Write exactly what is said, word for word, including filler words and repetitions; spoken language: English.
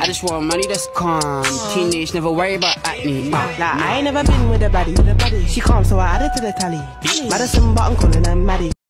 I just want money that's calm. Teenage, never worry about acne. Like I ain't never been with a baddie. She calm, so I added to the tally. Madison, but I'm calling her Maddie.